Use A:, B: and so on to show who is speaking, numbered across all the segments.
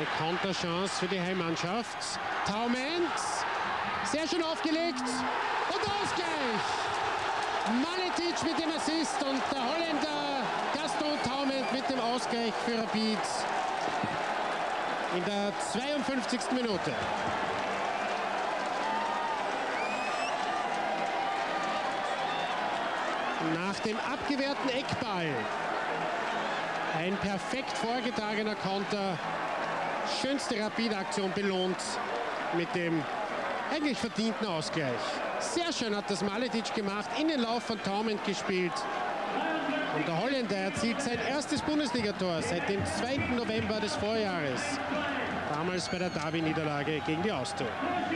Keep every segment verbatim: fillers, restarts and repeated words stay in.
A: Eine Konterchance für die Heimmannschaft. Taument, sehr schön aufgelegt und Ausgleich. Maletic mit dem Assist und der Holländer Gaston Taument mit dem Ausgleich für Rapid in der zweiundfünfzigsten Minute. Nach dem abgewehrten Eckball ein perfekt vorgetragener Konter. Schönste Rapid-Aktion belohnt mit dem eigentlich verdienten Ausgleich. Sehr schön hat das Maletic gemacht, in den Lauf von Taument gespielt. Und der Holländer erzielt sein erstes Bundesligator seit dem zweiten November des Vorjahres. Damals bei der Derby-Niederlage gegen die Austria.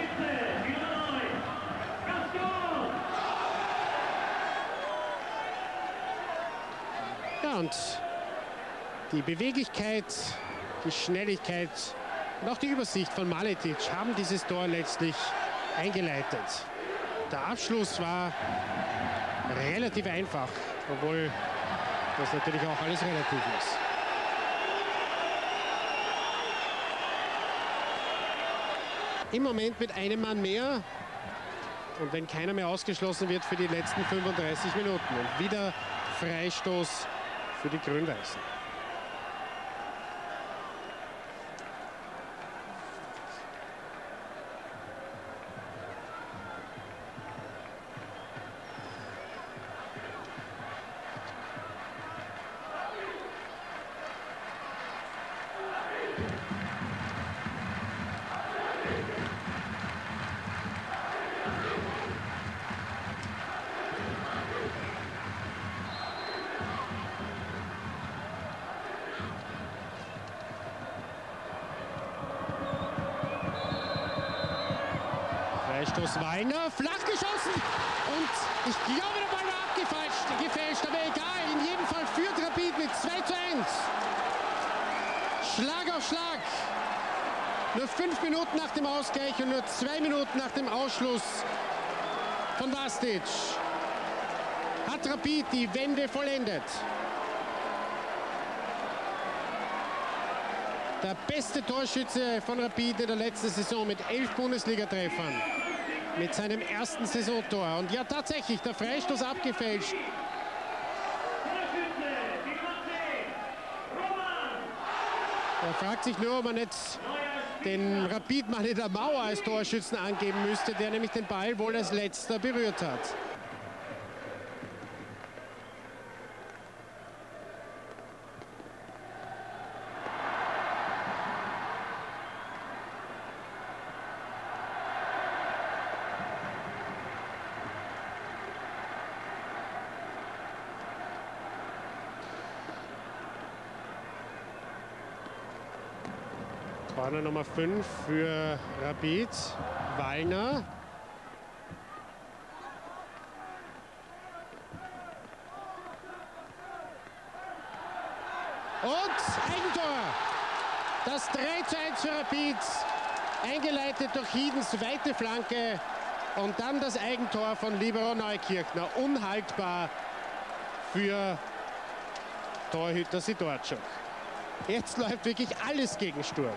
A: Ja, und die Beweglichkeit, die Schnelligkeit und auch die Übersicht von Maletic haben dieses Tor letztlich eingeleitet. Der Abschluss war relativ einfach, obwohl das natürlich auch alles relativ ist. Im Moment mit einem Mann mehr und wenn keiner mehr ausgeschlossen wird für die letzten fünfunddreißig Minuten. Und wieder Freistoß für die Grün-Weißen. Freistoß Wallner, flach geschossen und ich glaube, der Ball war abgefälscht, gefälscht, aber egal, in jedem Fall führt Rapid mit zwei zu eins. Schlag auf Schlag. Nur fünf Minuten nach dem Ausgleich und nur zwei Minuten nach dem Ausschluss von Vastic hat Rapid die Wende vollendet. Der beste Torschütze von Rapid in der letzten Saison mit elf Bundesliga-Treffern. Mit seinem ersten Saisontor. Und ja, tatsächlich, der Freistoß abgefälscht. Er fragt sich nur, ob man jetzt den Rapid-Mann in der Mauer als Torschützen angeben müsste, der nämlich den Ball wohl als letzter berührt hat. Corner Nummer fünf für Rapid. Wallner. Und Eigentor. Das drei zu eins für Rapid. Eingeleitet durch Hiedens weite Flanke. Und dann das Eigentor von Libero Neukirchner. Unhaltbar für Torhüter Sidorczuk. Jetzt läuft wirklich alles gegen Sturm.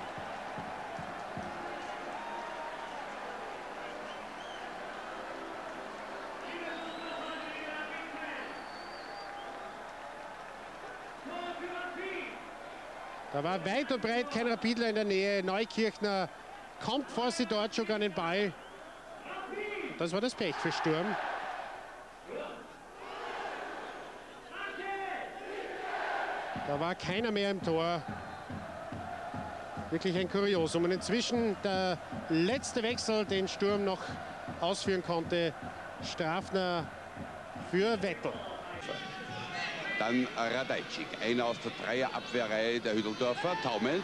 A: Da war weit und breit kein Rapidler in der Nähe. Neukirchner kommt vor Sidorczuk an den Ball. Das war das Pech für Sturm. Da war keiner mehr im Tor. Wirklich ein Kuriosum. Und inzwischen der letzte Wechsel, den Sturm noch ausführen konnte. Strafner für Vettel.
B: Dann Radajczyk, einer aus der Dreierabwehrreihe der Hütteldorfer, Taument.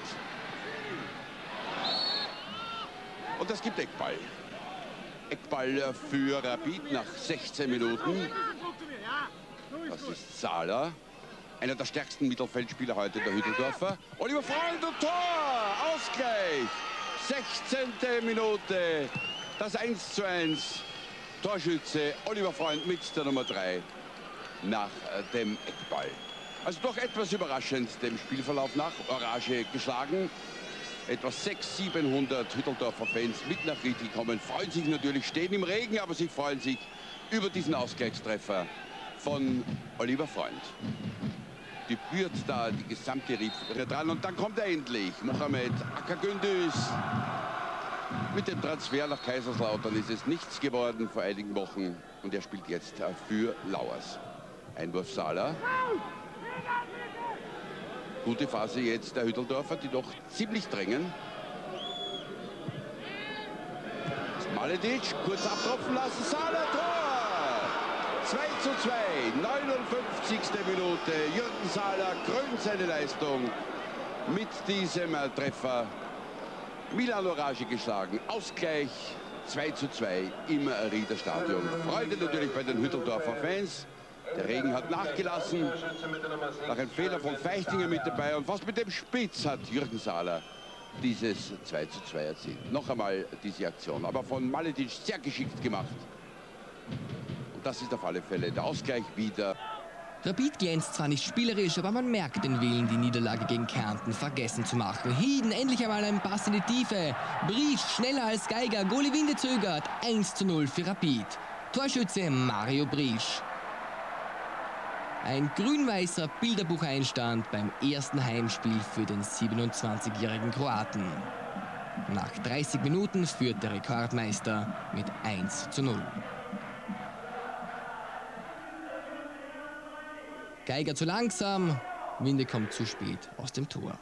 B: Und das gibt Eckball. Eckball für Rapid nach sechzehn Minuten. Das ist Zahler, einer der stärksten Mittelfeldspieler heute der Hütteldorfer. Oliver Freund und Tor! Ausgleich! sechzehnte Minute. Das eins zu eins. Torschütze Oliver Freund mit der Nummer drei. Nach dem Eckball. Also doch etwas überraschend dem Spielverlauf nach. Orage geschlagen. Etwa sechshundert, siebenhundert Hütteldorfer Fans mit nach Ried gekommen, freuen sich natürlich, stehen im Regen, aber sie freuen sich über diesen Ausgleichstreffer von Oliver Freund. Die führt da die gesamte Ried dran und dann kommt er endlich. Mohamed Akagündüz. Mit dem Transfer nach Kaiserslautern ist es nichts geworden vor einigen Wochen und er spielt jetzt für Lauers. Einwurf Sahler. Gute Phase jetzt der Hütteldorfer, die doch ziemlich drängen. Maledic, kurz abtropfen lassen, Sahler, Tor! zwei zu zwei, neunundfünfzigste Minute. Jürgen Sahler krönt seine Leistung mit diesem Treffer. Milan Orage geschlagen, Ausgleich zwei zu zwei im Rieder Stadion. Freude natürlich bei den Hütteldorfer Fans. Der Regen hat nachgelassen, nach einem Fehler von Feichtinger mit dabei und fast mit dem Spitz hat Jürgen Sahler dieses zwei zu zwei erzielt. Noch einmal diese Aktion, aber von Maledic sehr geschickt gemacht. Und das ist auf alle Fälle der Ausgleich wieder.
C: Rapid glänzt zwar nicht spielerisch, aber man merkt den Willen, die Niederlage gegen Kärnten vergessen zu machen. Hieden endlich einmal einen Pass in die Tiefe. Briesch schneller als Geiger, Goli Winde zögert. eins zu null für Rapid. Torschütze Mario Briesch. Ein grün-weißer Bilderbucheinstand beim ersten Heimspiel für den siebenundzwanzigjährigen Kroaten. Nach dreißig Minuten führt der Rekordmeister mit eins zu null. Geiger zu langsam, Winde kommt zu spät aus dem Tor.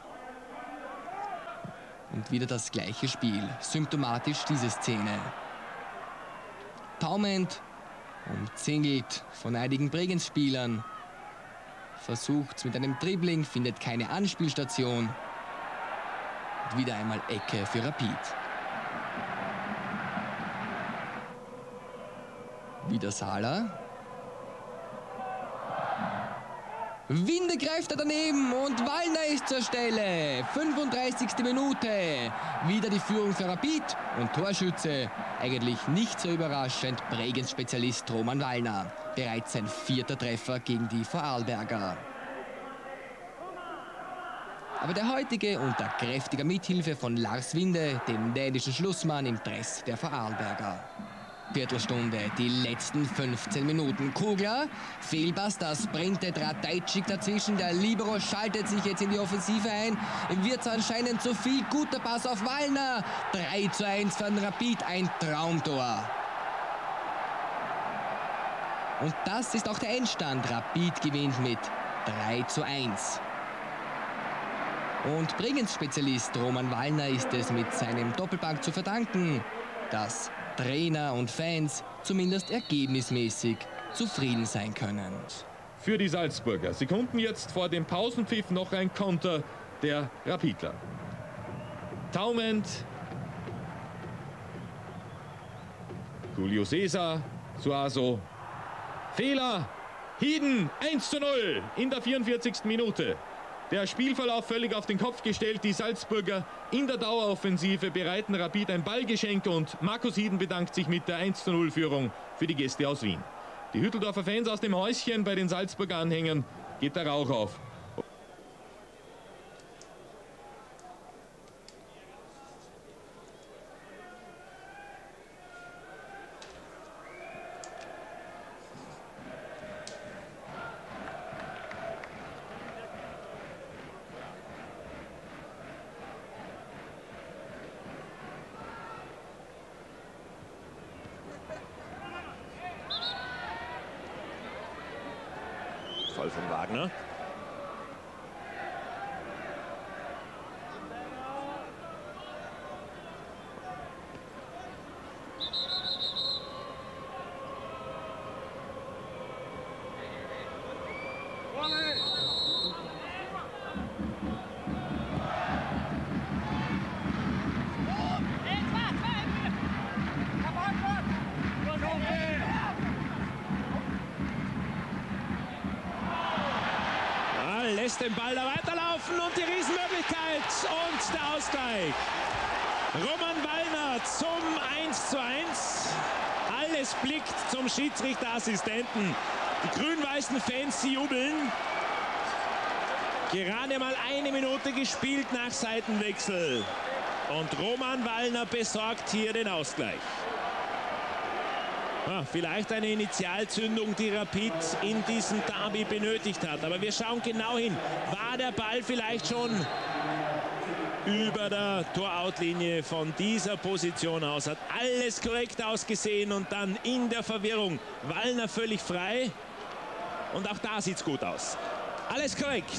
C: Und wieder das gleiche Spiel, symptomatisch diese Szene. Taumend, umzingelt von einigen Bregenz-Spielern, versucht mit einem Dribbling, findet keine Anspielstation. Und wieder einmal Ecke für Rapid. Wieder Sahler. Winde greift er daneben und Wallner ist zur Stelle. fünfunddreißigste Minute. Wieder die Führung für Rapid und Torschütze. Eigentlich nicht so überraschend, Bregenz-Spezialist Roman Wallner. Bereits sein vierter Treffer gegen die Vorarlberger. Aber der heutige unter kräftiger Mithilfe von Lars Winde, dem dänischen Schlussmann im Dress der Vorarlberger. Viertelstunde, die letzten fünfzehn Minuten. Kugler, Fehlpass, das sprintet Ratajczyk dazwischen. Der Libero schaltet sich jetzt in die Offensive ein. Wird anscheinend zu viel. Guter Pass auf Wallner. drei zu eins von Rapid, ein Traumtor. Und das ist auch der Endstand. Rapid gewinnt mit drei zu eins. Und Bregenz-Spezialist Roman Wallner ist es mit seinem Doppelpack zu verdanken, dass Trainer und Fans zumindest ergebnismäßig zufrieden sein können.
D: Für die Salzburger. Sie konnten jetzt vor dem Pausenpfiff noch ein Konter der Rapidler. Taumend. Julio Cesar. Suazo. Fehler. Hieden. eins zu null in der vierundvierzigsten Minute. Der Spielverlauf völlig auf den Kopf gestellt. Die Salzburger in der Daueroffensive bereiten Rapid ein Ballgeschenk und Markus Hieden bedankt sich mit der eins zu null Führung für die Gäste aus Wien. Die Hütteldorfer Fans aus dem Häuschen bei den Salzburger Anhängern geht der Rauch auf.
E: Voll von Wagner.
F: Lässt den Ball da weiterlaufen und die Riesenmöglichkeit und der Ausgleich. Roman Wallner zum eins zu eins. Alles blickt zum Schiedsrichterassistenten. Die grün-weißen Fans, sie jubeln. Gerade mal eine Minute gespielt nach Seitenwechsel. Und Roman Wallner besorgt hier den Ausgleich. Ah, vielleicht eine Initialzündung, die Rapid in diesem Derby benötigt hat. Aber wir schauen genau hin. War der Ball vielleicht schon über der Tor-Out-Linie von dieser Position aus? Hat alles korrekt ausgesehen und dann in der Verwirrung Wallner völlig frei. Und auch da sieht es gut aus. Alles korrekt.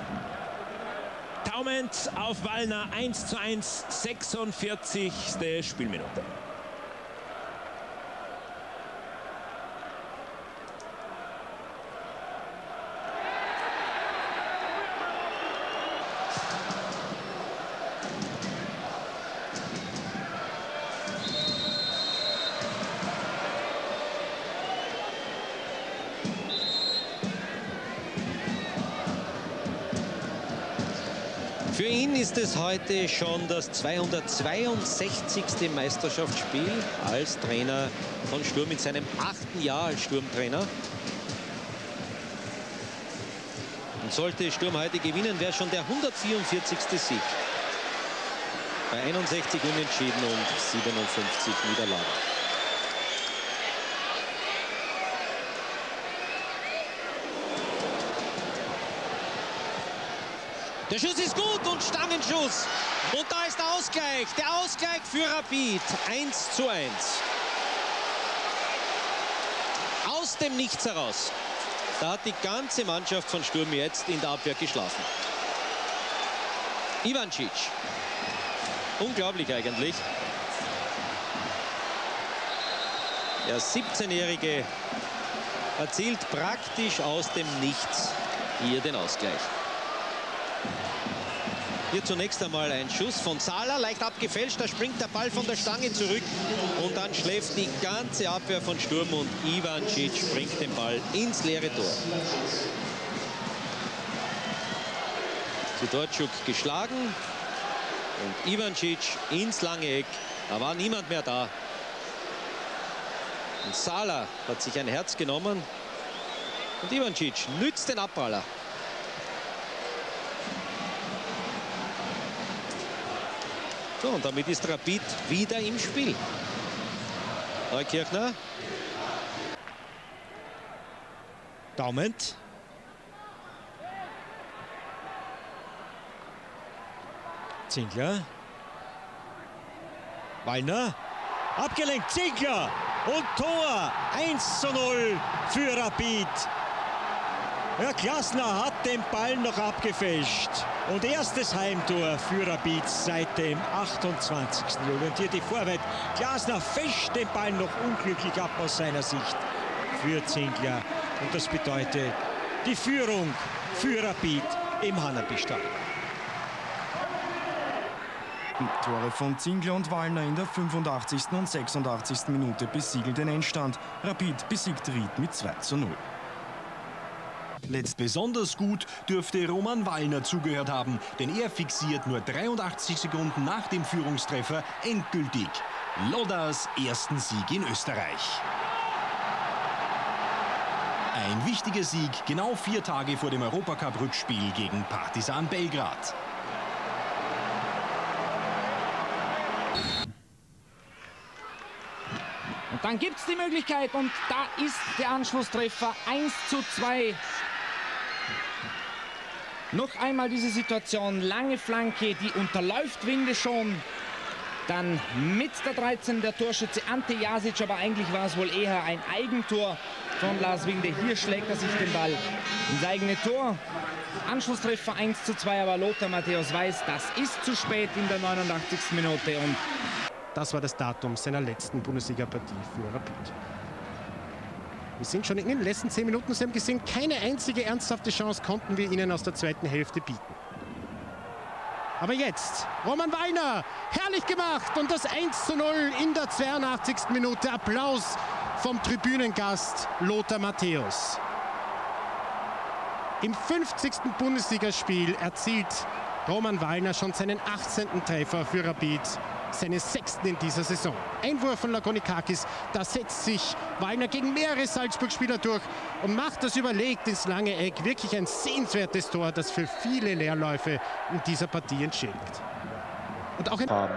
F: Taument auf Wallner, eins zu eins, sechsundvierzigste Spielminute.
E: Für ihn ist es heute schon das zweihundertzweiundsechzigste Meisterschaftsspiel als Trainer von Sturm in seinem achten Jahr als Sturmtrainer. Und sollte Sturm heute gewinnen, wäre schon der hundertvierundvierzigste Sieg. Bei einundsechzig Unentschieden und siebenundfünfzig Niederlagen. Der Schuss ist gut und Stangenschuss. Und da ist der Ausgleich. Der Ausgleich für Rapid. eins zu eins. Aus dem Nichts heraus. Da hat die ganze Mannschaft von Sturm jetzt in der Abwehr geschlafen. Ivancic. Unglaublich eigentlich. Der siebzehnjährige erzielt praktisch aus dem Nichts hier den Ausgleich. Hier zunächst einmal ein Schuss von Sala, leicht abgefälscht, da springt der Ball von der Stange zurück und dann schläft die ganze Abwehr von Sturm und Ivancic bringt den Ball ins leere Tor. Sidorczuk geschlagen und Ivancic ins lange Eck, da war niemand mehr da. Und Sala hat sich ein Herz genommen und Ivancic nützt den Abpraller. So, und damit ist Rapid wieder im Spiel. Neukirchner.
G: Taument. Zinkler. Wallner. Abgelenkt. Zinkler. Und Tor. eins zu null für Rapid. Ja, Glasner hat den Ball noch abgefälscht. Und erstes Heimtor für Rapid seit dem achtundzwanzigsten Juli. Und hier die Vorwärts. Glasner fälscht den Ball noch unglücklich ab aus seiner Sicht für Zinkler. Und das bedeutet die Führung für Rapid im Hanapi-Stadion.
H: Tore von Zinkler und Wallner in der fünfundachtzigsten und sechsundachtzigsten Minute besiegeln den Endstand. Rapid besiegt Ried mit zwei zu null.
I: Letzt besonders gut dürfte Roman Wallner zugehört haben, denn er fixiert nur dreiundachtzig Sekunden nach dem Führungstreffer endgültig Lodas ersten Sieg in Österreich. Ein wichtiger Sieg, genau vier Tage vor dem Europacup-Rückspiel gegen Partizan Belgrad.
J: Und dann gibt es die Möglichkeit und da ist der Anschlusstreffer eins zu zwei. Noch einmal diese Situation, lange Flanke, die unterläuft Winde schon. Dann mit der dreizehn der Torschütze Ante Jasic, aber eigentlich war es wohl eher ein Eigentor von Lars Winde. Hier schlägt er sich den Ball ins eigene Tor. Anschlusstreffer eins zu zwei, aber Lothar Matthäus weiß, das ist zu spät in der neunundachtzigsten Minute. Und
A: das war das Datum seiner letzten Bundesliga-Partie für Rapid. Wir sind schon in den letzten zehn Minuten. Sie haben gesehen, keine einzige ernsthafte Chance konnten wir ihnen aus der zweiten Hälfte bieten. Aber jetzt, Roman Wallner, herrlich gemacht und das eins zu null in der zweiundachtzigsten Minute. Applaus vom Tribünengast Lothar Matthäus. Im fünfzigsten Bundesligaspiel erzielt Roman Wallner schon seinen achtzehnten Treffer für Rapid. Seine sechsten in dieser Saison. Einwurf von Lagonikakis, da setzt sich Wallner gegen mehrere Salzburg-Spieler durch und macht das überlegt ins lange Eck. Wirklich ein sehenswertes Tor, das für viele Leerläufe in dieser Partie entschädigt. Und auch in
G: haben.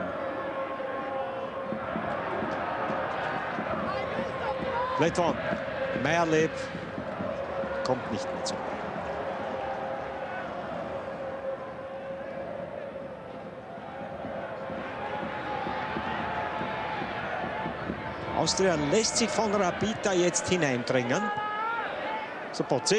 G: Letton, Meyerleb kommt nicht mehr zu. Austria lässt sich von Rapid da jetzt hineindrängen. Sopocek.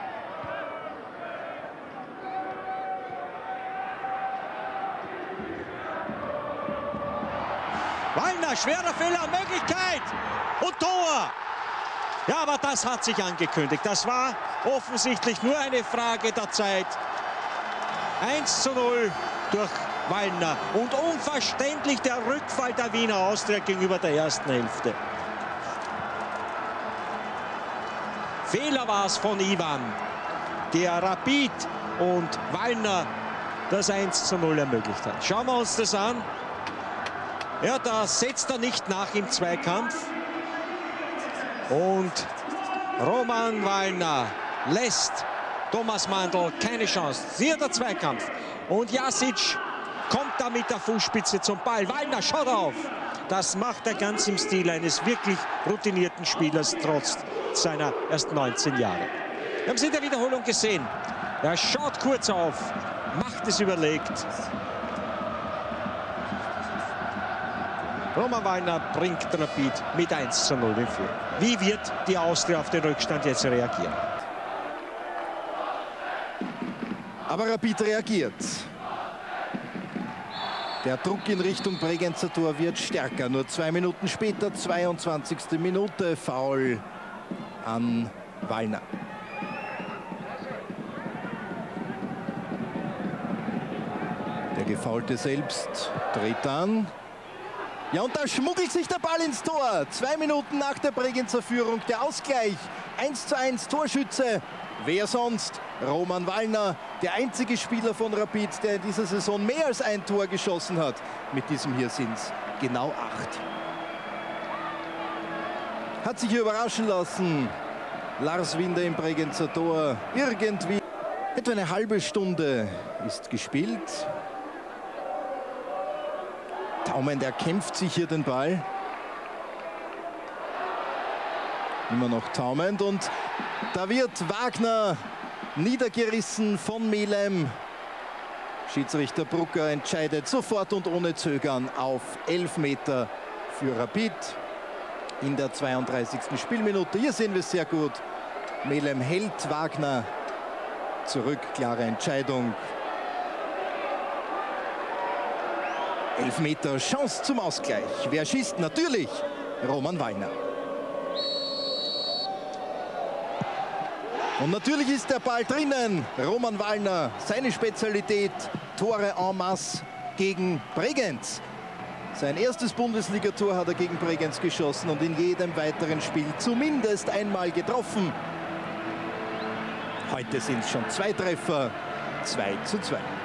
G: Wallner, schwerer Fehler, Möglichkeit und Tor. Ja, aber das hat sich angekündigt. Das war offensichtlich nur eine Frage der Zeit. eins zu null durch Wallner. Und unverständlich der Rückfall der Wiener Austria gegenüber der ersten Hälfte. Fehler war es von Ivan, der Rapid und Wallner das eins zu null ermöglicht hat. Schauen wir uns das an. Ja, da setzt er nicht nach im Zweikampf. Und Roman Wallner lässt Thomas Mandl keine Chance. Hier der Zweikampf. Und Jasic kommt da mit der Fußspitze zum Ball. Wallner, schaut auf. Das macht er ganz im Stil eines wirklich routinierten Spielers, trotz seiner erst neunzehn Jahre. Wir haben es in der Wiederholung gesehen. Er schaut kurz auf, macht es überlegt. Roman Wallner bringt Rapid mit eins zu null in Führung. Wie wird die Austria auf den Rückstand jetzt reagieren?
K: Aber Rapid reagiert. Der Druck in Richtung Bregenzer Tor wird stärker. Nur zwei Minuten später, zweiundzwanzigste Minute, Foul an Wallner. Der Gefaulte selbst dreht an. Ja, und da schmuggelt sich der Ball ins Tor. Zwei Minuten nach der Bregenzer Führung der Ausgleich. eins zu eins Torschütze. Wer sonst? Roman Wallner, der einzige Spieler von Rapid, der in dieser Saison mehr als ein Tor geschossen hat. Mit diesem hier sind es genau acht. Hat sich hier überraschen lassen. Lars Winde im Bregenzer Tor. Irgendwie. Etwa eine halbe Stunde ist gespielt. Taument erkämpft sich hier den Ball. Immer noch Taument und da wird Wagner niedergerissen von Melem. Schiedsrichter Brucker entscheidet sofort und ohne Zögern auf elf Meter für Rapid in der zweiunddreißigsten Spielminute. Hier sehen wir es sehr gut. Melem hält Wagner zurück. Klare Entscheidung. elf Meter Chance zum Ausgleich. Wer schießt? Natürlich Roman Wallner. Und natürlich ist der Ball drinnen. Roman Wallner, seine Spezialität, Tore en masse gegen Bregenz. Sein erstes Bundesligator hat er gegen Bregenz geschossen und in jedem weiteren Spiel zumindest einmal getroffen. Heute sind es schon zwei Treffer, zwei zu zwei.